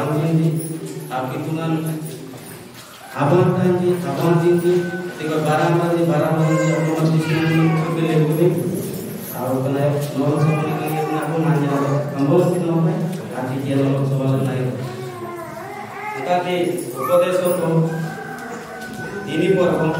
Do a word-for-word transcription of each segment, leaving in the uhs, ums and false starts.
abang jinti akitungan abang tanji abang jinti tiga barang mandi barang mandi aku masih sini pilih pilih kalau kena nolong sama lagi aku nanya kamu sih nolong aji dia nolong soal naik kita di उपदेशों ini पर्व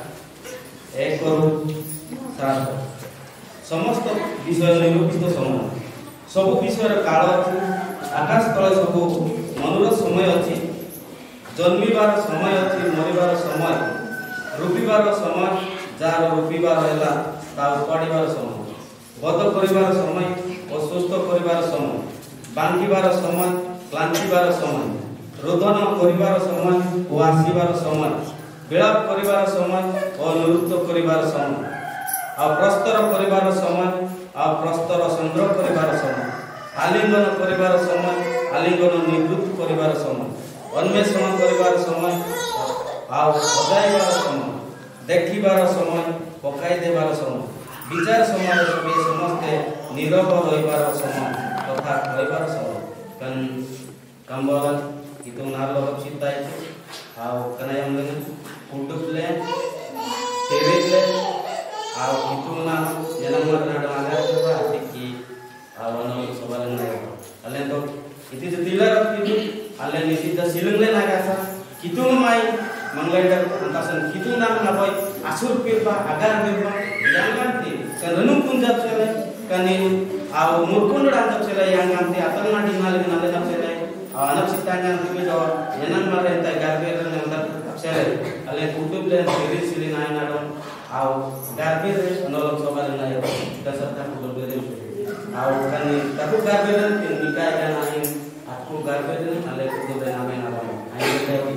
एक करू सात समस्त विषय निरूपित समान सब विषय काल अच्छी आकाश तले सब मनर समय अच्छी जन्मिबार समय अच्छी मरिबार समय रूपिबार समय जार रूपिबार है उपाड़ार समय बद कर समय और सुस्थ कर समय बांधिबार समय क्लांतिबार समय रोदन करिबार समय और आसीबार समय विलाप करिबार समय और निवृत्त करिबार समय आ प्रस्तर करिबार समय आ प्रस्तर संग्रह करिबार समय आलिंगन करिबार समय आलिंगन निवृत्त करिबार समय अन्वेषण करिबार समय आ बजाइबार समय देखिबार समय पकाई देबार समय विचार समय सभी समस्ते नीरव रहिबार समय तथा कहिबार समय कन कंबल itu naruh cinta itu, au kena yang dengan uduk le, terik le, au itu mana jangan mana ada mana itu lah, tiki, au mana soal lain. Alen tu itu jadilah itu, alen itu dah silang le naga sa, itu mai menglender antasan itu nama apa? Asur pirba, agar pirba, jangan ti, kan renung punjab sela, kan ini au murkun ranjab sela yang nanti atal nadi nale nale nab sela. anak ciptanya itu jawab jangan merentah garbir yang terseret oleh kutub dan siri siri naik nadong au garbir nolong sobat naik dasar tak berbeda au kan tapi garbir yang dikai dan aing aku garbir oleh kutub dan naik nadong aing kayak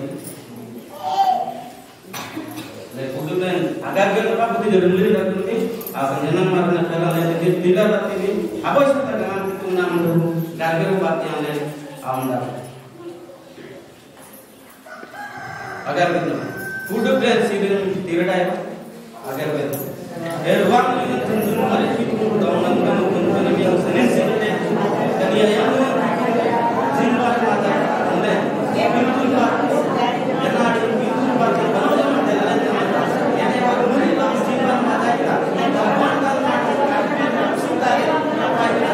oleh kutub dan agar dia apa betul jadi beli dan ini au jangan merentah kalau nanti tidak tapi apa sih dengan itu nama garbir buat yang lain Anda agar betul kudu dan sidin tidak ada agar betul erwang ini tentu hari itu dalam dalam dalam yang senin senin dan dia yang jimat mata anda itu pak yang ada itu pak kalau dalam dalam yang ada mulai dalam jimat mata itu dan dalam dalam sudah apa yang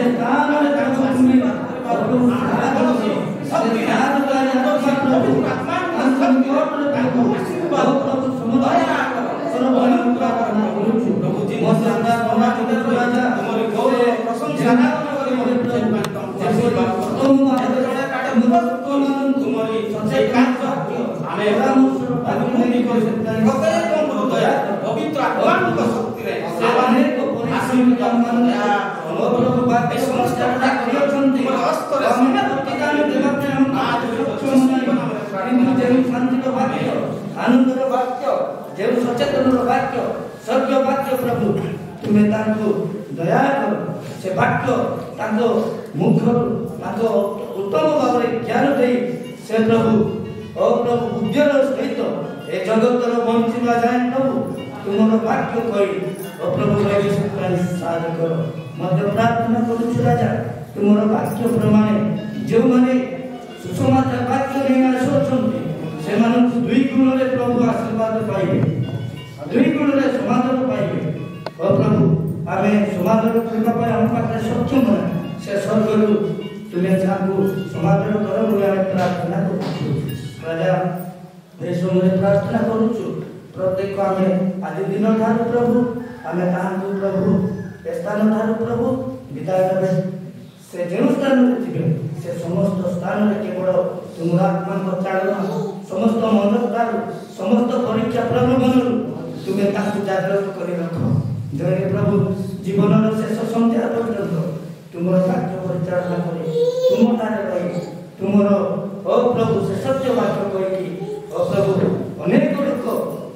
स्थान में प्रभु तुम्हें प्रभु सहारा करो सब याद कर प्रभु अंत निकट प्रभु बहुत प्रभु समुदाय सर्व प्रार्थना करूं प्रभु जी मो संगा बना इधर राजा तुम्हारी गौरव प्रशंसा करो मोरे प्रभु जैसे तुम आदरणीय काटे मुक्त तुम्हारी सच्चाई काट आमे राम आदमी को सकता है कते कम दया पवित्र आत्मा को शक्ति रे सेवा ने को आशीर्वाद मान प्रभु बात समस्त का करछन्ति हस्तर हमने प्रतिदान देवते हम आज କିନ୍ତୁ ଯେଉଁ ଶାନ୍ତିର ବାକ୍ୟ ଆନନ୍ଦର ବାକ୍ୟ ଯେଉଁ ସଚେତନର ବାକ୍ୟ ସତ୍ୟ ବାକ୍ୟ ପ୍ରଭୁ ତୁମେ ତାଙ୍କୁ ଦୟା କର ସେ ବାକ୍ୟ ତାଙ୍କ ମୁଖରୁ ତାଙ୍କ ଉତ୍ତମ ଭାବରେ ଜ୍ଞାନ ଦେଇ ସେ ପ୍ରଭୁ ଓ ପ୍ରଭୁ ଉଦ୍ୟର ସହିତ ଏ ଜଗତର ବଞ୍ଚିବା ଯାଏ ପ୍ରଭୁ ତୁମର ବାକ୍ୟ କହି ଓ ପ୍ରଭୁ ସାହାଯ୍ୟ କର ମଧ୍ୟ ପ୍ରାର୍ଥନା କରୁଛୁ ରାଜା ତୁମର ବାକ୍ୟ ପ୍ରମାଣେ ଯେଉଁମାନେ सुसमाचार वाक्य नहीं आसुଛନ୍ତି ସେମାନଙ୍କୁ ଦୁଇ ଗୁଣରେ ପ୍ରଭୁ ଆଶୀର୍ବାଦ ପାଇବେ ଦୁଇ ଗୁଣରେ ସମାଧାନ ପାଇବେ ଓ ପ୍ରଭୁ ଆମେ ସମାଧାନ କରିବା ପାଇଁ ଆମ ପାଖରେ ସକ୍ଷମ ନାହିଁ ସେ ସ୍ୱର୍ଗରୁ ତୁମେ ତାଙ୍କୁ ସମାଧାନ କର ବୋଲି ଆମେ ପ୍ରାର୍ଥନା କରୁଛୁ ରାଜା ଏ ସମୟରେ ପ୍ରାର୍ଥନା କରୁଛୁ ପ୍ରତ୍ୟେକ ଆମେ ଆଜି ଦିନ ଠାରୁ ପ୍ରଭୁ ଆମେ ତାହାଙ୍କୁ ପ୍ରଭୁ ଏ ସ୍ଥାନ ଠାରୁ ପ୍ରଭୁ ବିଦାୟ ନେବେ ସେ ଯେଉଁ ସ୍ଥାନରେ ଥିବେ से समस्त स्थान में केवल तुम आत्मा को चालना समस्त मन ठारू समस्त परीक्षा प्रलोभन तुम्हें ताकू जागृत कर रख जय प्रभु जीवन शेष संध्या पर्यंत तुम कार्य परिचालना कर तुम ठारे रही तुम ओ प्रभु से सत्य वाक्य कही ओ प्रभु अनेक लोक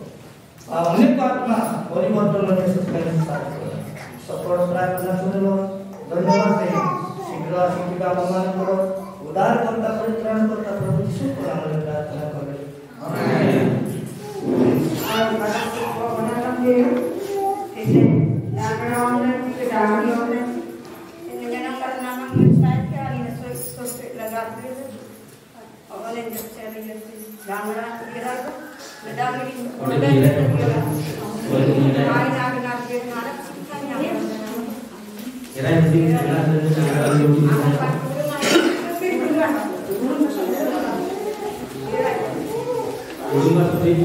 अनेक आत्मा परिवर्तन सफल प्रार्थना सुन धन्यवाद शीघ्र शिक्षा मान करो उदार करता परित्राण करता प्रभु यीशु को नाम में प्रार्थना करें आमेन आज बात को बनाना है इसे जागरण होने की डाली होने इन जनों का नाम में शायद क्या इन सोच सोच लगा दे और इन जब से अभी जागरण गिरा तो लड़ा भी ओडे आई नाग नाग के नारक शिक्षा नहीं Kira ini jelas dari segala yogi. Yogi masuk ini.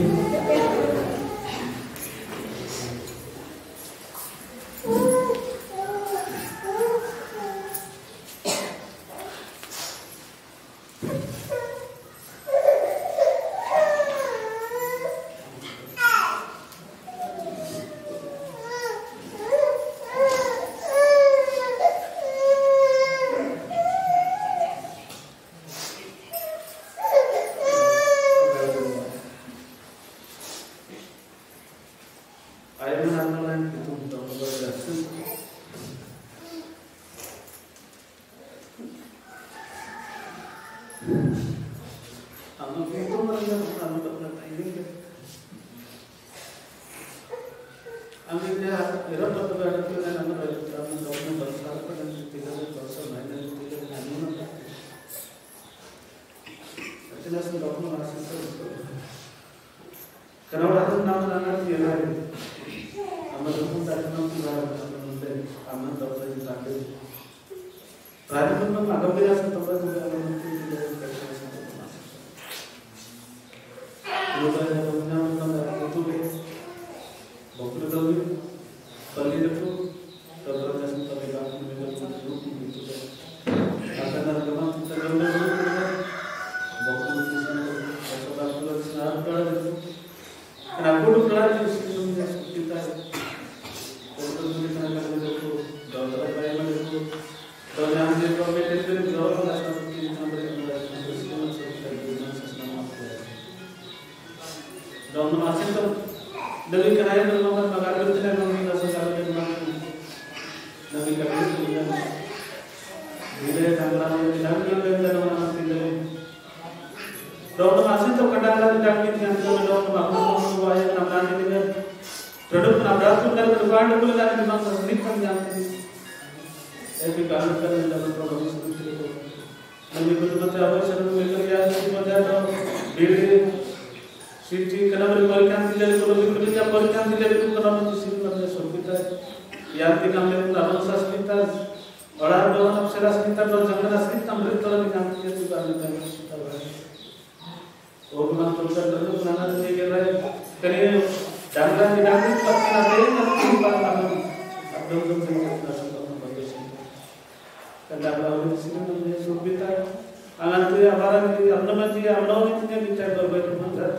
Orang doang apsara kita doang jangan asli tamrit kalau binang dia juga ada yang kita bahas. Oh binang tuh kan dulu binang dia kira kali jangan binang itu pasti nanti nanti lupa banget. Abdul tuh jangan langsung orang bagus. Kada lalu di sini namanya subita. Anak tuh ya barang di amna mati amna itu dia bicara berbeda banget.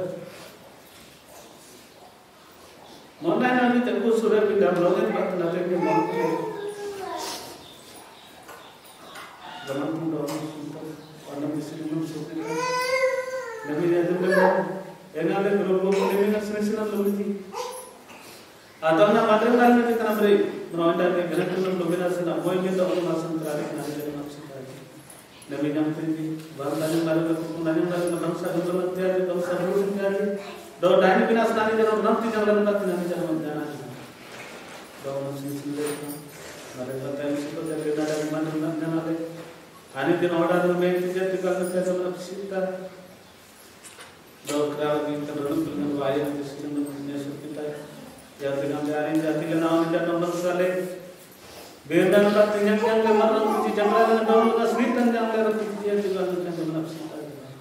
Mana nanti terus sudah pindah belakang buat nanti ke mau. Zaman pun doang untuk orang disini masuk ni. Nabi dia tu benar. Yang ada grup-grup ini kan sering-sering lebih. Atau nak makan kan kita nak beri. Merawat dan kerana kita lebih nak senang. Boleh kita orang masuk terakhir nanti jadi masuk terakhir. Nabi yang tinggi. Baru tanya baru aku nanya baru bangsa dulu nanti bangsa dulu nanti. Dua dah ini bina senang jangan nanti jangan nanti nanti jangan nanti. Dua masih sendiri. Mereka tanya siapa jadi ada di mana nanti nanti. Ani din order में चीजें निकालने के समय सीखता दो crowd की तरह dengan wayang di sini punya kita ya dengan jaring jati ke naon dan nomor sale beda katanya yang kemarin di jangkauan dengan daun asli dan jangkauan dia juga dengan menafsirkan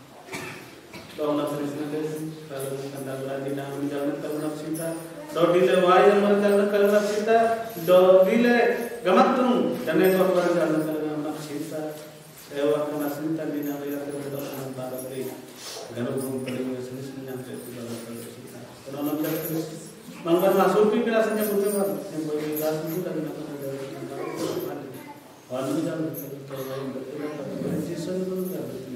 daun asli kalau tanda lagi daun jangan menafsirkan do dile wayang mereka kalau menafsirkan do dile gamatun dan itu orang jangan menafsirkan Ewa kena sinta di negara terbentuk dengan barat ini. Kalau belum paling sini nyampe di dalam kita. Kalau nanti terus manggar masuk di biasanya bukan yang bagi gas itu dari mana dari negara itu ada. Kalau jangan kalau yang betul tapi precision itu enggak betul.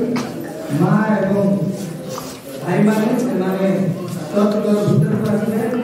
Hai, Mas, kenalin. Satu dua sudah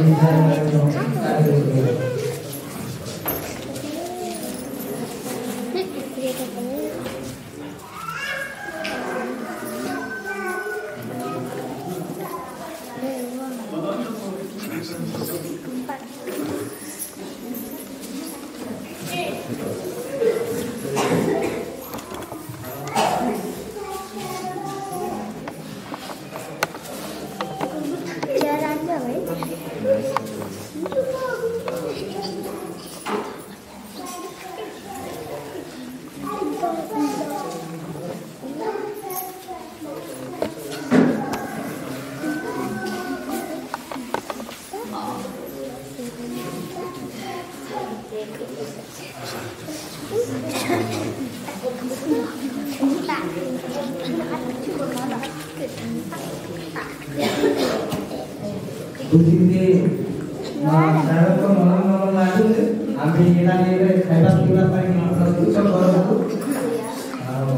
बुझिते सारको मलम मलम लाग्यो हामी यिनीहरूले खाଇବା पिଇବା ପାଇଁ ପ୍ରସ୍ତୁତ କରନ୍ତୁ ଆଉ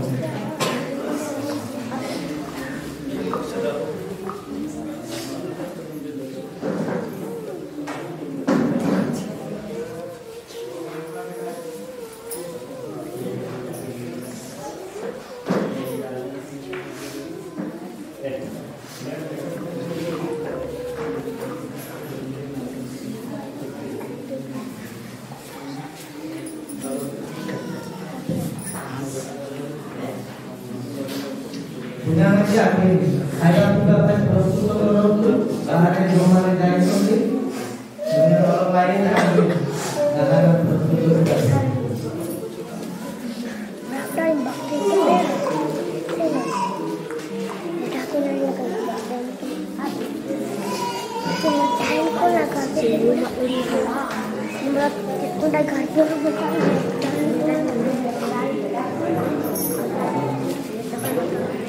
बुझाने आगे खाଇବା ପିଇବା ପାଇଁ ପ୍ରସ୍ତୁତ କରନ୍ତୁ ବାହାରେ ଯେଉଁମାନେ ଯାଇଛନ୍ତି ସେମାନେ ଭଲ ଲାଇନ୍ ଆଗେ ଦାଦାର ପ୍ରସ୍ତୁତ କରନ୍ତୁ टाइम बाकी है ढाको नहीं लगा अब तो टाइम को लगा के बोला उड़ी हुआ हमरा उनका घर पे बता